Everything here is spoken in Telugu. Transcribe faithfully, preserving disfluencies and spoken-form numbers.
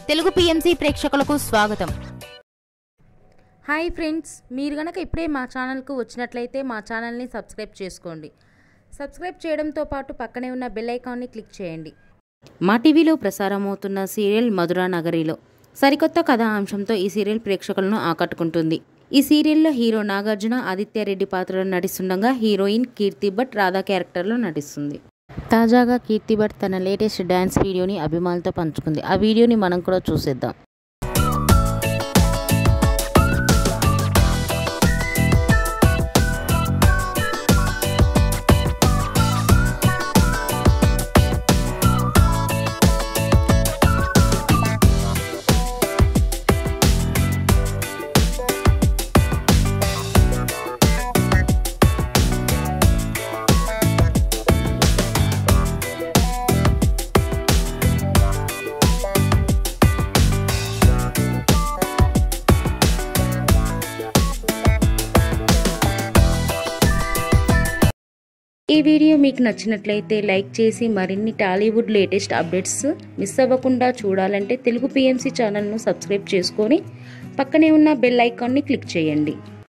తెలుగు పిఎంసి ప్రేక్షకులకు స్వాగతం. హాయ్ ఫ్రెండ్స్, మీరు గనక ఇప్పుడే మా ఛానల్కు వచ్చినట్లయితే మా ఛానల్ని సబ్స్క్రైబ్ చేసుకోండి. సబ్స్క్రైబ్ చేయడంతో పాటు పక్కనే ఉన్న బెల్ ఐకాన్ని క్లిక్ చేయండి. మా టీవీలో ప్రసారమవుతున్న సీరియల్ మధుర నగరిలో సరికొత్త కథా అంశంతో ఈ సీరియల్ ప్రేక్షకులను ఆకట్టుకుంటుంది. ఈ సీరియల్లో హీరో నాగార్జున ఆదిత్యారెడ్డి పాత్రలో నటిస్తుండగా హీరోయిన్ కీర్తి భట్ రాధా క్యారెక్టర్లో నటిస్తుంది. తాజాగా కీర్తి భట్ తన లేటెస్ట్ డ్యాన్స్ వీడియోని అభిమానులతో పంచుకుంది. ఆ వీడియోని మనం కూడా చూసేద్దాం. ఈ వీడియో మీకు నచ్చినట్లయితే లైక్ చేసి మరిన్ని టాలీవుడ్ లేటెస్ట్ అప్డేట్స్ మిస్ అవ్వకుండా చూడాలంటే తెలుగు పిఎంసి ఛానల్ను సబ్స్క్రైబ్ చేసుకొని పక్కనే ఉన్న బెల్ ఐకాన్ని క్లిక్ చేయండి.